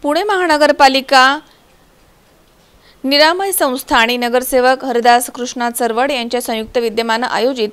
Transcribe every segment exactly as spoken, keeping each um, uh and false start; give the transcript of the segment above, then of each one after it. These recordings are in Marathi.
पुणे महानगरपालिका निरामय संस्था आणि नगरसेवक हरिदास कृष्णा चरवड यांच्या संयुक्त विद्यमाने आयोजित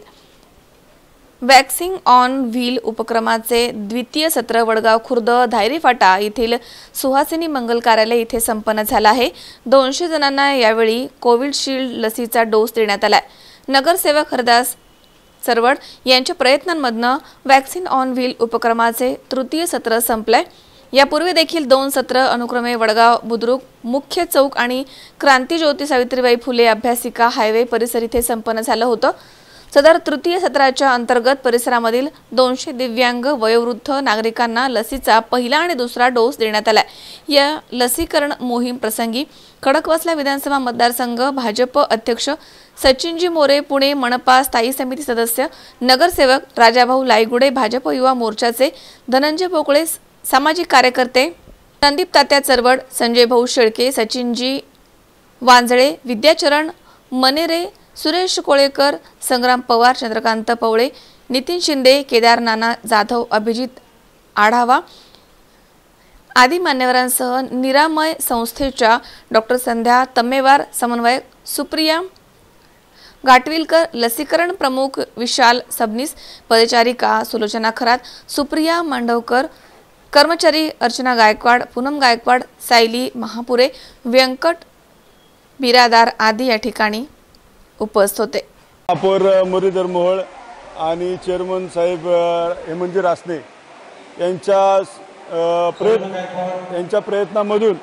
वॅक्सिंग ऑन व्हील उपक्रमाचे द्वितीय सत्र वडगाव खुर्द धायरी फाटा येथील सुहासिनी मंगल कार्यालय येथे संपन्न झाला आहे। दोनशे जणांना यावेळी कोविशिल्ड लसीचा डोस देण्यात आला। नगरसेवक हरिदास चरवड यांच्या प्रयत्नांमधून वॅक्सिंग ऑन व्हील उपक्रमाचे तृतीय सत्र संपले। यापूर्वी देखील दोन सत्र अनुक्रमे वडगाव बुद्रुक मुख्य चौक आणि क्रांतिज्योती सावित्रीबाई फुले अभ्यासिका हायवे परिसर येथे संपन्न झालं होतं। सदर तृतीय सत्राच्या अंतर्गत परिसरामधील दोनशे दिव्यांग वयोवृद्ध नागरिकांना लसीचा पहिला आणि दुसरा डोस देण्यात आला। या लसीकरण मोहीम प्रसंगी खडकवासला विधानसभा मतदारसंघ भाजप अध्यक्ष सचिनजी मोरे, पुणे मनपा स्थायी समिती सदस्य नगरसेवक राजाभाऊ लायगुडे, भाजप युवा मोर्चाचे धनंजय पोकळे, सामाजिक कार्यकर्ते संदीप तात्या चरवड, संजय भाऊ शेळके, सचिनजी वांजळे, विद्याचरण मनेरे, सुरेश कोळेकर, संग्राम पवार, चंद्रकांत पवळे, नितीन शिंदे, केदार नाना जाधव, अभिजित आढावा आदी मान्यवरांसह निरामय संस्थेच्या डॉक्टर संध्या तम्मेवार, समन्वयक सुप्रिया गाटविलकर, लसीकरण प्रमुख विशाल सबनीस, पदचारिका सुलोचना खरात, सुप्रिया मांडवकर, कर्मचारी अर्चना गायकवाड, पूनम गायकवाड, सायली महापुरे, व्यंकट बिरादार आदी या ठिकाणी उपस्थित होते। महापौर मुरलीधर मोहोळ आणि चेअरमन साहेब हेमंतजी रासने यांच्या प्रयत्न यांच्या प्रयत्नांमधून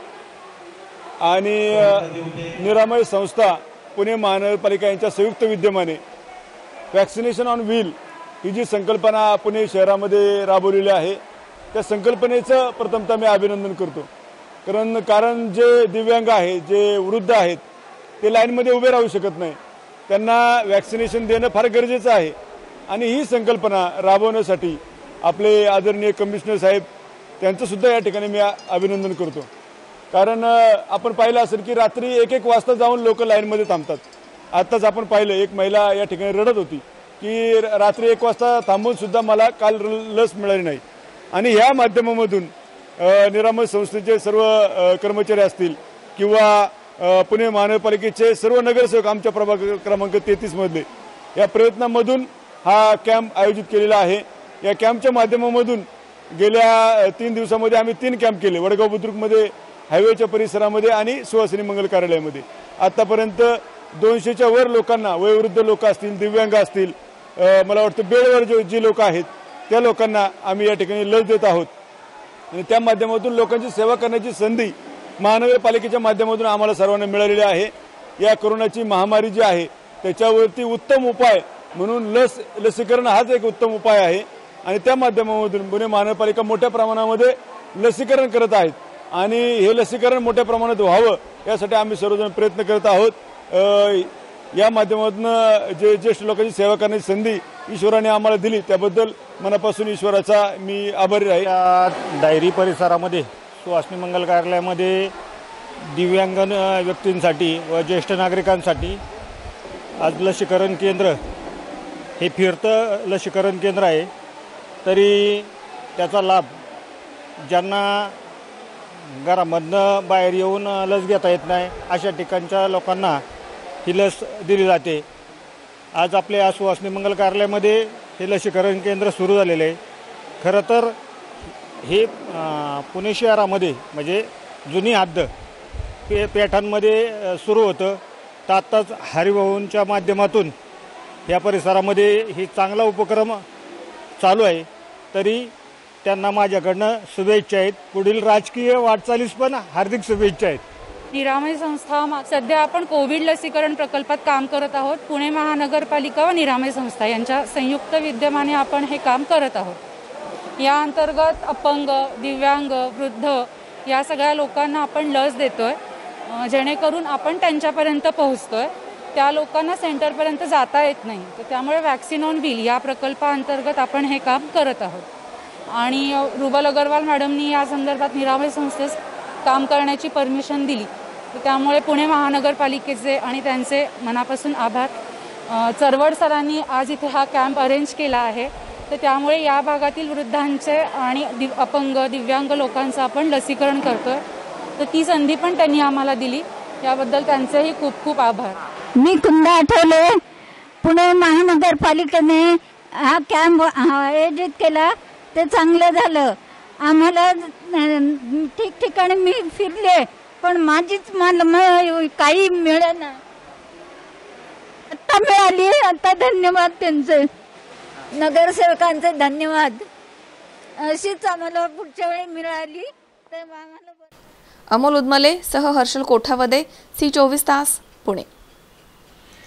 आणि निरामय संस्था पुणे महानगरपालिका यांच्या संयुक्त विद्यमाने वॅक्सिनेशन ऑन व्हील ही जी संकल्पना पुणे शहरामध्ये राबवलेली आहे त्या संकल्पनेचं प्रथमतः मी अभिनंदन करतो। कारण कारण जे दिव्यांग आहेत, जे वृद्ध आहेत, ते लाईनमध्ये उभे राहू शकत नाही, त्यांना वॅक्सिनेशन देणं फार गरजेचं आहे। आणि ही संकल्पना राबवण्यासाठी आपले आदरणीय कमिशनर साहेब त्यांचं सुद्धा या ठिकाणी मी अभिनंदन करतो। कारण आपण पाहिलं असेल की रात्री एक एक वाजता जाऊन लोक लाईनमध्ये थांबतात। आताच आपण पाहिलं एक महिला या ठिकाणी रडत होती की रात्री एक वाजता थांबून सुद्धा मला काल लस मिळाली नाही। आणि ह्या माध्यमामधून निरामय संस्थेचे सर्व कर्मचारी असतील किंवा पुणे महानगरपालिकेचे सर्व नगरसेवक आमच्या प्रभाग क्रमांक तेहतीस मधले या प्रयत्नांमधून हा कॅम्प आयोजित केलेला आहे। या कॅम्पच्या माध्यमामधून गेल्या तीन दिवसांमध्ये आम्ही तीन कॅम्प केले, वडगाव बुद्रुकमध्ये, हायवेच्या परिसरामध्ये आणि सुहासिनी मंगल कार्यालयामध्ये। आतापर्यंत दोनशेच्या वर लोकांना, वयोवृद्ध लोक असतील, दिव्यांग असतील, मला वाटतं बेडवर जे जी लोक आहेत त्या लोकांना आम्ही या ठिकाणी लस देत आहोत। आणि त्या माध्यमातून लोकांची सेवा करण्याची संधी महानगरपालिकेच्या माध्यमातून आम्हाला सर्वांना मिळालेली आहे। या कोरोनाची महामारी जी आहे त्याच्यावरती उत्तम उपाय म्हणून लस लसीकरण हाच एक उत्तम उपाय आहे। आणि त्या माध्यमामधून पुणे महानगरपालिका मोठ्या प्रमाणामध्ये लसीकरण करत आहेत आणि हे लसीकरण मोठ्या प्रमाणात व्हावं यासाठी आम्ही सर्वजण प्रयत्न करत आहोत। या माध्यमातून जे ज्येष्ठ लोकांची सेवा करण्याची संधी ईश्वराने आम्हाला दिली त्याबद्दल मनापासून ईश्वराचा मी आभारी आहे। या डायरी परिसरामध्ये सुहासिनी मंगल कार्यालयामध्ये दिव्यांग व्यक्तींसाठी व ज्येष्ठ नागरिकांसाठी आज लसीकरण केंद्र हे फिरतं लसीकरण केंद्र आहे। तरी त्याचा लाभ ज्यांना घरामधनं बाहेर येऊन लस घेता येत नाही अशा ठिकाणच्या लोकांना ही लस दिली जाते। आज आपल्या सुहासिनी मंगल कार्यालयामध्ये हे लसीकरण केंद्र सुरू झालेले आहे। खरं तर हे पुणे शहरामध्ये म्हणजे जुनी हद्द पे पेठांमध्ये सुरू होतं, तर आत्ताच हरिभाऊंच्या माध्यमातून या परिसरामध्ये ही चांगला उपक्रम चालू आहे। तरी त्यांना माझ्याकडनं शुभेच्छा आहेत, पुढील राजकीय वाटचालीस पण हार्दिक शुभेच्छा आहेत। निरामय संस्था सध्या आपण कोविड लसीकरण प्रकल्पात काम करत आहोत। पुणे महानगरपालिका व निरामय संस्था यांच्या संयुक्त विद्यमाने आपण हे काम करत आहोत। या अंतर्गत अपंग, दिव्यांग, वृद्ध या सगळ्या लोकांना आपण लस देतोय, जेणेकरून आपण त्यांच्यापर्यंत पोहोचतोय। त्या लोकांना सेंटरपर्यंत जाता येत नाही, तर त्यामुळे वॅक्सिन ऑन व्हील या प्रकल्पाअंतर्गत आपण हे काम करत आहोत। आणि रुबल अग्रवाल मॅडमनी या संदर्भात निरामय संस्थेस काम करण्याची परमिशन दिली, तर त्यामुळे पुणे महानगरपालिकेचे आणि त्यांचे मनापासून आभार। चरवड सरांनी आज इथे हा कॅम्प अरेंज केला आहे, तर त्यामुळे या भागातील वृद्धांचे आणि अपंग, दिव्यांग लोकांचं आपण लसीकरण करतोय। तर ती संधी पण त्यांनी आम्हाला दिली, याबद्दल त्यांचेही खूप खूप आभार. मी कुंदा आठवले. पुणे महानगरपालिकेने हा कॅम्प आयोजित केला, ते चांगलं झालं. आम्हाला ठिकठिकाणी मी फिरले, पण माझीच मला काही मिळेना. आता मिळाली, आता धन्यवाद त्यांचे, नगरसेवकांचे धन्यवाद. अशीच आम्हाला पुढच्या वेळी मिळाली तर आम्हाला. अमोल उदमले सह हर्षल कोठावदे, सी चोवीस तास, पुणे.